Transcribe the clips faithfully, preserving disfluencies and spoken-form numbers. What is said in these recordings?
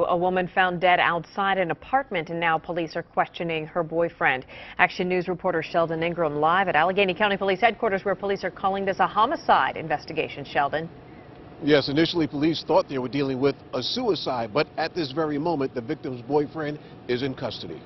A woman found dead outside an apartment, and now police are questioning her boyfriend. Action News reporter Sheldon Ingram live at Allegheny County Police Headquarters, where police are calling this a homicide investigation. Sheldon. Yes, initially police thought they were dealing with a suicide, but at this very moment, the victim's boyfriend is in custody.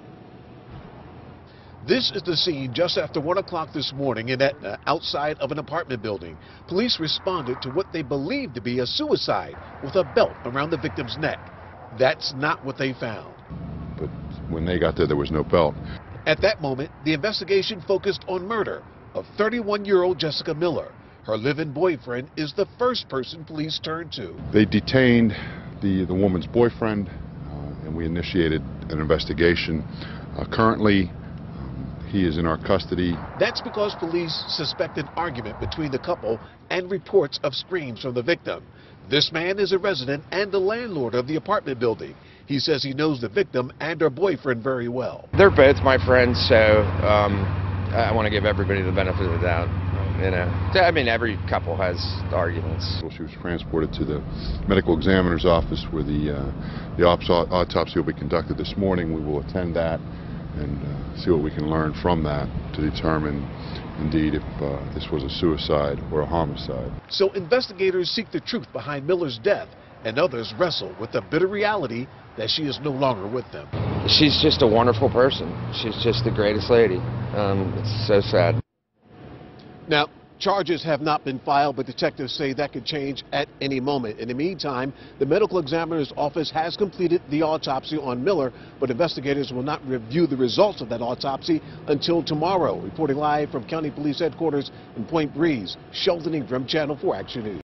This is the scene just after one o'clock this morning in Etna, outside of an apartment building. Police responded to what they believed to be a suicide with a belt around the victim's neck. That's not what they found. But when they got there, there was no belt. At that moment, the investigation focused on murder of thirty-one-year-old Jessica Miller. Her live-in boyfriend is the first person police turned to. They detained the, the woman's boyfriend, uh, and we initiated an investigation. Uh, currently, he is in our custody. That's because police suspect an argument between the couple and reports of screams from the victim. This man is a resident and the landlord of the apartment building. He says he knows the victim and her boyfriend very well. They're both my friends, so um, I want to give everybody the benefit of the doubt. You know, I mean, every couple has arguments. She was transported to the medical examiner's office where the, uh, the autopsy will be conducted this morning. We will attend that and uh, see what we can learn from that to determine indeed if uh, this was a suicide or a homicide. So investigators seek the truth behind Miller's death, and others wrestle with the bitter reality that she is no longer with them. She's just a wonderful person. She's just the greatest lady. Um, it's so sad. Now, charges have not been filed, but detectives say that could change at any moment. In the meantime, the medical examiner's office has completed the autopsy on Miller, but investigators will not review the results of that autopsy until tomorrow. Reporting live from County Police Headquarters in Point Breeze, Sheldon Ingram, Channel four Action News.